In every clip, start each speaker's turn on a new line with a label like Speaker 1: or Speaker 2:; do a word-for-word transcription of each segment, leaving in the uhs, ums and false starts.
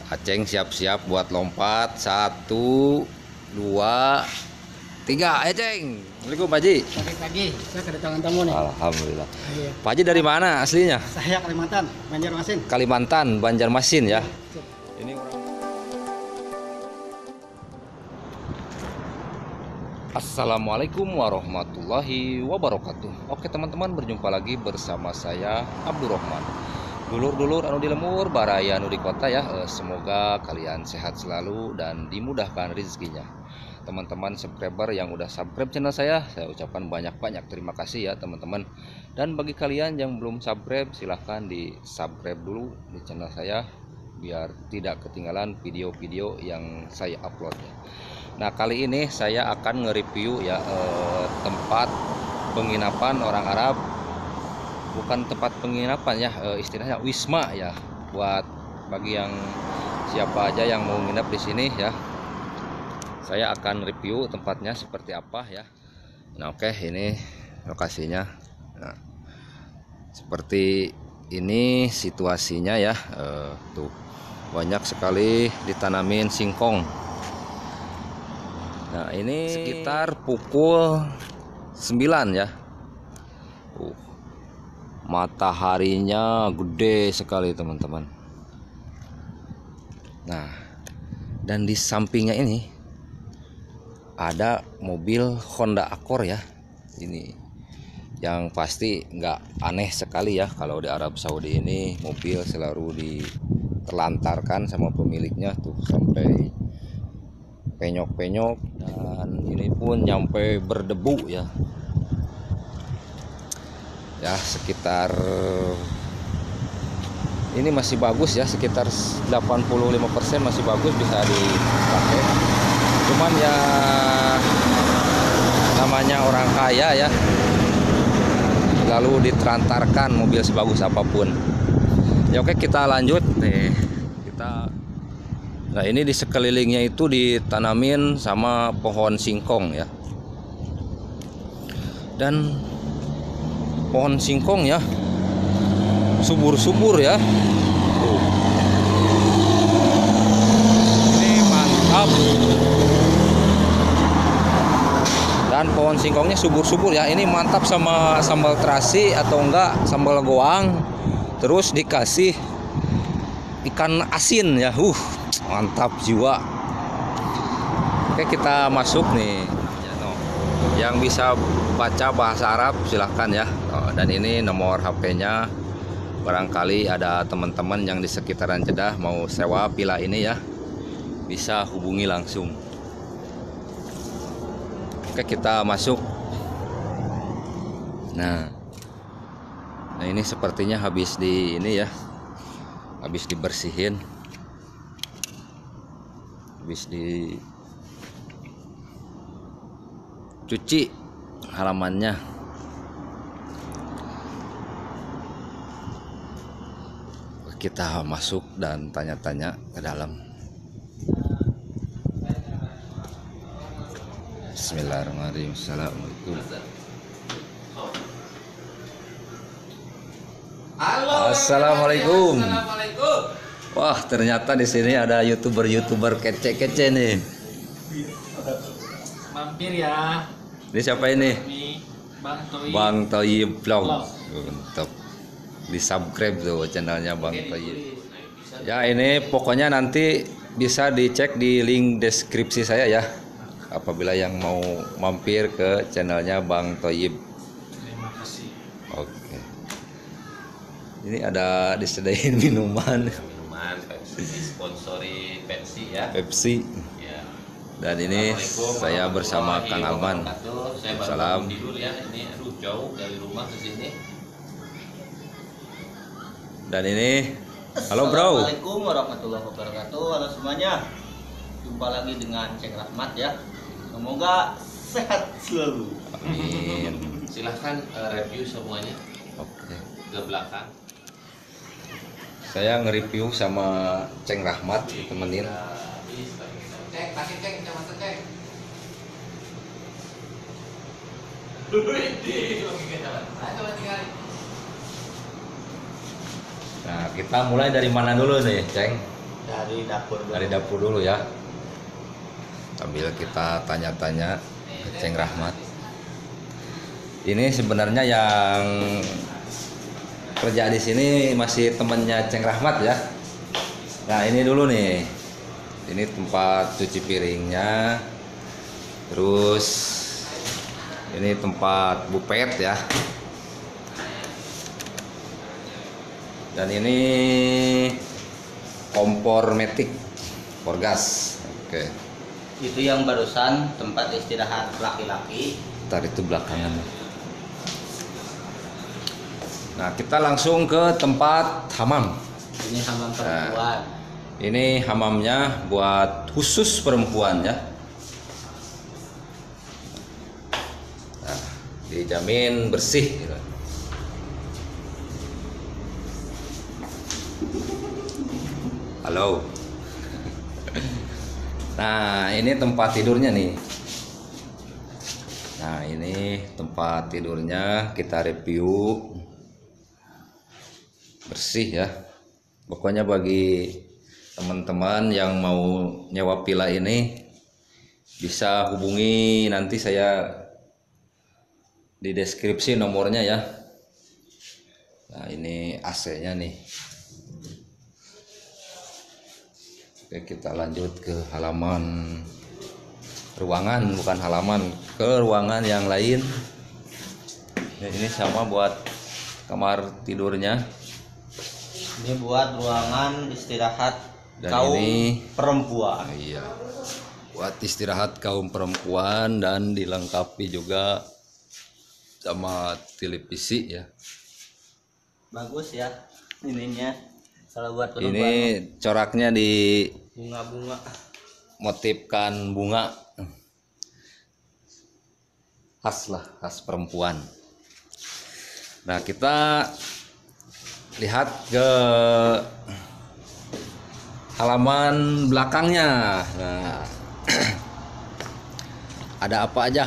Speaker 1: Aceng siap-siap buat lompat. Satu, dua, tiga. Ayo Ceng. Assalamualaikum Pak Haji.
Speaker 2: Pagi-pagi saya kedatangan tamu nih.
Speaker 1: Alhamdulillah.
Speaker 2: Iya.
Speaker 1: Pak Haji dari mana aslinya?
Speaker 2: Saya Kalimantan, Banjarmasin.
Speaker 1: Kalimantan, Banjarmasin ya. Ini orang. Assalamualaikum warahmatullahi wabarakatuh. Oke teman-teman, berjumpa lagi bersama saya Abdurrahman. Dulur-dulur anu di lemur, baraya anu di kota ya. Eh, semoga kalian sehat selalu dan dimudahkan rezekinya. Teman-teman subscriber yang udah subscribe channel saya, saya ucapkan banyak-banyak terima kasih ya teman-teman. Dan bagi kalian yang belum subscribe, silahkan di subscribe dulu di channel saya biar tidak ketinggalan video-video yang saya upload ya. Nah kali ini saya akan nge-review ya eh, tempat penginapan orang Arab. Bukan tempat penginapan ya, eh, istilahnya wisma ya, buat bagi yang siapa aja yang mau nginep di sini ya. Saya akan review tempatnya seperti apa ya. Nah oke, ini lokasinya. Nah, seperti ini situasinya ya. Eh, tuh banyak sekali ditanamin singkong. Nah ini sekitar pukul sembilan ya. Uh, mataharinya gede sekali teman-teman. Nah dan di sampingnya ini ada mobil Honda Accord ya. Ini yang pasti nggak aneh sekali ya kalau di Arab Saudi ini mobil selalu ditelantarkan sama pemiliknya tuh sampai penyok-penyok, dan ini pun nyampe berdebu ya. Ya sekitar ini masih bagus ya, sekitar delapan puluh lima persen masih bagus, bisa dipakai. Cuman ya namanya orang kaya ya, lalu ditelantarkan mobil sebagus apapun. Ya oke, kita lanjut nih. Kita Nah ini di sekelilingnya itu ditanamin sama pohon singkong ya. Dan pohon singkong ya subur-subur ya. Tuh. Ini mantap. Dan pohon singkongnya subur-subur ya. Ini mantap sama sambal terasi atau enggak sambal goang. Terus dikasih ikan asin ya. Uh, mantap jiwa. Oke, kita masuk nih. Yang bisa baca bahasa Arab silahkan ya. Oh, dan ini nomor H P-nya. Barangkali ada teman-teman yang di sekitaran Jeddah mau sewa villa ini ya, bisa hubungi langsung. Oke, kita masuk. Nah, nah ini sepertinya habis di ini ya, habis dibersihin, habis dicuci halamannya. Kita masuk dan tanya-tanya ke dalam. Bismillahirrahmanirrahim. Assalamualaikum.
Speaker 3: Halo.
Speaker 1: Assalamualaikum.
Speaker 3: Assalamualaikum.
Speaker 1: Wah, ternyata di sini ada youtuber-youtuber kece-kece nih.
Speaker 3: Mampir ya.
Speaker 1: Ini siapa ini?
Speaker 3: Ini Bang Toi.
Speaker 1: Bang Toyib Vlog.
Speaker 3: Vlog.
Speaker 1: Mantap. Di subscribe tuh channelnya Bang Toyib. Ya ini pokoknya nanti bisa dicek di link deskripsi saya ya, apabila yang mau mampir ke channelnya Bang Toyib.
Speaker 3: Terima kasih.
Speaker 1: Oke. Ini ada disediain minuman.
Speaker 4: Minuman Pepsi, sponsori Pepsi ya.
Speaker 1: Pepsi.
Speaker 4: Ya.
Speaker 1: Dan ini
Speaker 4: Assalamualaikum
Speaker 1: saya bersama
Speaker 4: warahmatullahi
Speaker 1: Kang Aman.
Speaker 4: wabarakatuh. Saya baru
Speaker 1: Salam.
Speaker 4: tidur ya. Ini aduh jauh dari rumah ke sini.
Speaker 1: Dan ini, halo bro.
Speaker 5: Assalamualaikum warahmatullahi wabarakatuh. Halo semuanya. Jumpa lagi dengan Ceng Rahmat ya. Semoga sehat selalu.
Speaker 1: Amin.
Speaker 4: Silahkan uh, review semuanya
Speaker 1: Oke.
Speaker 4: ke belakang.
Speaker 1: Saya nge-review sama Ceng Rahmat, temenin.
Speaker 3: Cek, pakai cek, kacamata cek. Coba tinggal.
Speaker 1: Nah kita mulai dari mana dulu nih Ceng?
Speaker 5: Dari dapur dulu.
Speaker 1: Dari dapur dulu ya. Sambil kita tanya-tanya ke Ceng Rahmat. Ini sebenarnya yang kerja di sini masih temennya Ceng Rahmat ya. Nah ini dulu nih. Ini tempat cuci piringnya. Terus ini tempat bupet ya. Dan ini kompor metik, kompor gas. Oke.
Speaker 5: Itu yang barusan tempat istirahat laki-laki.
Speaker 1: Ntar itu belakangan. Nah kita langsung ke tempat hamam.
Speaker 5: Ini hamam perempuan.
Speaker 1: Ini hamamnya buat khusus perempuan ya. Nah, dijamin bersih gitu. Halo. Nah ini tempat tidurnya nih. Nah ini tempat tidurnya, kita review. Bersih ya. Pokoknya bagi teman-teman yang mau nyewa villa ini bisa hubungi nanti saya di deskripsi nomornya ya. Nah ini A C-nya nih. Oke, kita lanjut ke halaman ruangan, bukan halaman, ke ruangan yang lain. Ya, ini sama buat kamar tidurnya.
Speaker 5: Ini buat ruangan istirahat
Speaker 1: Dan
Speaker 5: kaum
Speaker 1: ini
Speaker 5: perempuan.
Speaker 1: Nah, iya, buat istirahat kaum perempuan dan dilengkapi juga sama televisi ya.
Speaker 5: Bagus ya ininya. Kalau buat perempuan
Speaker 1: Ini coraknya di
Speaker 5: bunga-bunga.
Speaker 1: motifkan bunga, khas lah, khas perempuan. Nah kita lihat ke halaman belakangnya. Nah ada apa aja?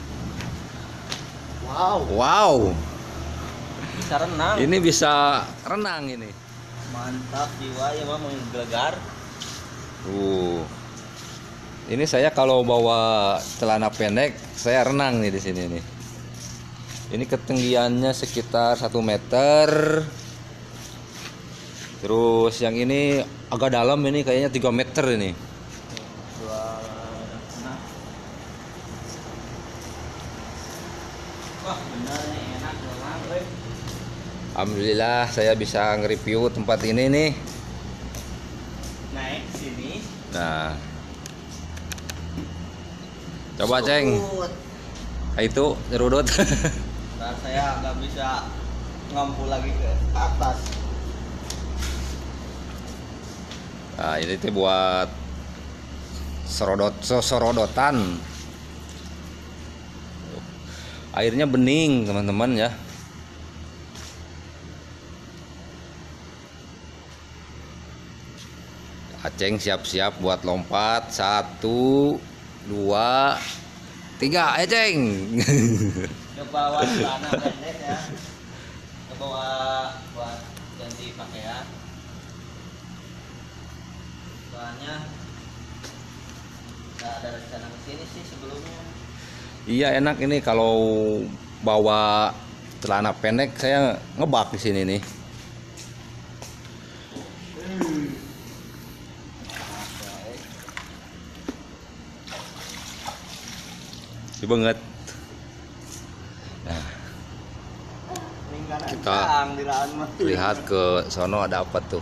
Speaker 5: Wow,
Speaker 1: Wow,
Speaker 5: bisa renang.
Speaker 1: ini bisa renang ini.
Speaker 5: Mantap jiwa ya mah menggelegar.
Speaker 1: Uh, ini saya kalau bawa celana pendek, saya renang nih di sini nih. Ini ketinggiannya sekitar satu meter. Terus yang ini agak dalam, ini kayaknya tiga meter ini.
Speaker 5: Wah benar nih enak renang. Weh.
Speaker 1: Alhamdulillah saya bisa nge-review tempat ini nih.
Speaker 5: Naik sini.
Speaker 1: Nah, coba Ceng,
Speaker 5: Surut.
Speaker 1: nah, itu nyerudut.
Speaker 5: Nah, saya nggak bisa ngampu lagi ke atas.
Speaker 1: Nah ini tuh buat serodot sorodotan. Airnya bening teman-teman ya. Aceng siap-siap buat lompat. Satu, dua, tiga. Ayo Ceng.
Speaker 5: Coba bawa celana pendek ya. Coba bawa buat ganti pakaian. Soalnya nggak ada rencana kesini sih sebelumnya.
Speaker 1: Iya enak ini kalau bawa celana pendek, saya ngebak di sini nih. Banget. Nah, kita lihat ke sono ada apa tuh.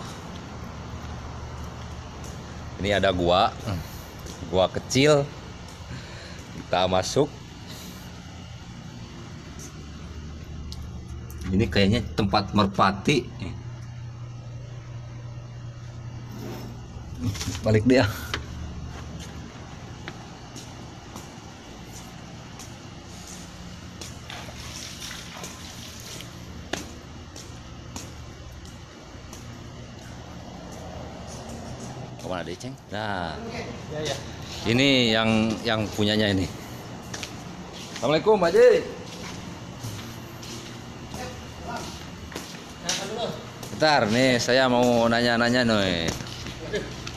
Speaker 1: Ini ada gua, gua kecil. Kita masuk. Ini kayaknya tempat merpati. Balik dia. Kemana deh Ceng? Nah,
Speaker 5: Ya ya.
Speaker 1: ini yang yang punyanya ini. Assalamualaikum Pak Haji. Bentar nih, saya mau nanya-nanya nih.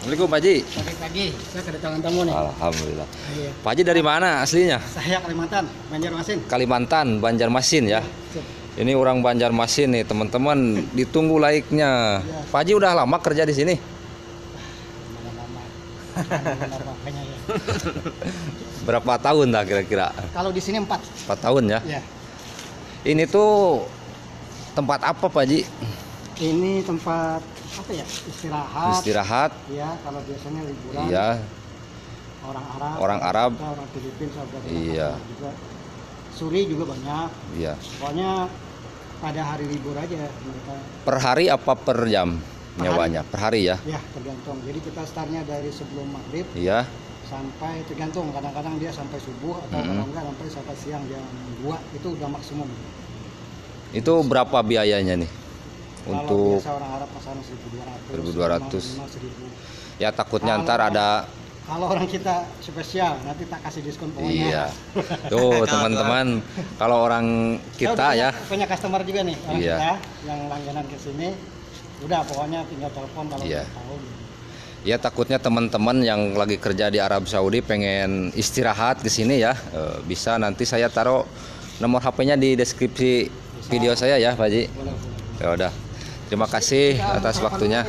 Speaker 1: Assalamualaikum Pak Haji.
Speaker 2: Pagi-pagi saya kedatangan tamu nih.
Speaker 1: Alhamdulillah.
Speaker 2: Iya.
Speaker 1: Pak Haji dari mana aslinya?
Speaker 2: Saya Kalimantan, Banjarmasin.
Speaker 1: Kalimantan, Banjarmasin ya.
Speaker 2: Sip.
Speaker 1: Ini orang Banjarmasin nih teman-teman, ditunggu laiknya.
Speaker 2: Iya.
Speaker 1: Pak Haji udah lama kerja di sini?
Speaker 2: Lama-lama. Lama-lama, kayaknya ya.
Speaker 1: Berapa tahun dah kira-kira?
Speaker 2: Kalau di sini empat.
Speaker 1: Empat tahun ya.
Speaker 2: Ya.
Speaker 1: Ini tuh tempat apa Pak Haji?
Speaker 2: Ini tempat apa ya? Istirahat.
Speaker 1: Istirahat.
Speaker 2: Ya, kalau biasanya liburan.
Speaker 1: Iya.
Speaker 2: Orang Arab.
Speaker 1: Orang Arab.
Speaker 2: Kita orang Filipina, saudara
Speaker 1: Iya.
Speaker 2: juga. Suri juga banyak.
Speaker 1: Iya.
Speaker 2: Pokoknya pada hari libur aja mereka.
Speaker 1: Per hari apa per jam
Speaker 2: Per
Speaker 1: nyawanya? Per hari ya.
Speaker 2: Ya, tergantung. Jadi kita startnya dari sebelum maghrib
Speaker 1: Iya.
Speaker 2: sampai tergantung. Kadang-kadang dia sampai subuh atau
Speaker 1: Mm-mm.
Speaker 2: kalau enggak sampai sampai siang jam dua itu udah maksimum.
Speaker 1: Itu berapa biayanya nih?
Speaker 2: Kalau
Speaker 1: Untuk
Speaker 2: biasa orang Arab pasaran seribu dua ratus.
Speaker 1: seribu dua ratus.
Speaker 2: seribu.
Speaker 1: ya takutnya
Speaker 2: Kalau-
Speaker 1: ntar ada.
Speaker 2: Kalau orang kita spesial nanti tak kasih diskon pokoknya.
Speaker 1: Iya. Tuh teman-teman, kalau orang
Speaker 2: Saya
Speaker 1: kita
Speaker 2: udah
Speaker 1: ya.
Speaker 2: punya, punya customer juga nih orang
Speaker 1: Iya.
Speaker 2: kita yang langganan ke sini. Udah pokoknya tinggal telepon kalau
Speaker 1: Iya.
Speaker 2: tahu.
Speaker 1: Ya takutnya teman-teman yang lagi kerja di Arab Saudi pengen istirahat di sini ya, eh, bisa nanti saya taruh nomor H P-nya di deskripsi video saya ya, Pak Haji.
Speaker 2: Boleh, boleh.
Speaker 1: Ya udah. Terima kasih atas waktunya.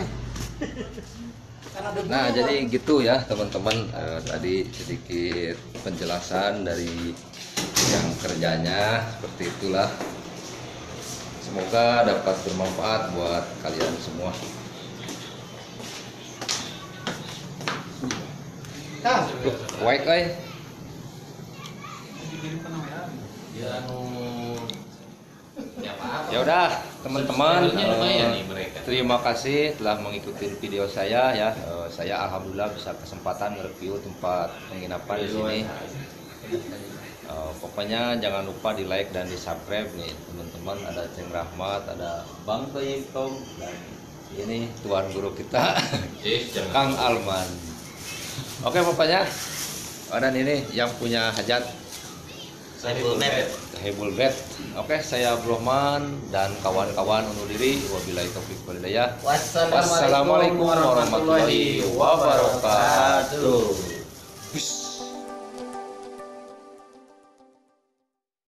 Speaker 1: Nah, jadi gitu ya, teman-teman. Eh, tadi sedikit penjelasan dari yang kerjanya seperti itulah. Semoga dapat bermanfaat buat kalian semua.
Speaker 2: Kang,
Speaker 1: Baik, oi.
Speaker 4: Ya anu ya apa?
Speaker 1: Ya udah, teman-teman.
Speaker 4: Sebenarnya lumayan
Speaker 1: eh,
Speaker 4: nih mereka.
Speaker 1: Terima kasih telah mengikuti video saya ya. Eh, saya alhamdulillah bisa kesempatan nge-review tempat penginapan di sini. Eh, pokoknya jangan lupa di like dan di subscribe nih teman-teman. Ada Ceng Rahmat, ada Bang Toyib Tom, dan ini tuan guru kita
Speaker 4: Yes, jangan.
Speaker 1: Kang Alman. Oke pokoknya. Oh, dan ini yang punya hajat
Speaker 5: Saiful Med.
Speaker 1: Hebul Bet. Oke, saya Abdurrahman dan kawan-kawan undur diri. Wabillahi taufiq wal hidayah. Wassalamualaikum warahmatullahi wabarakatuh.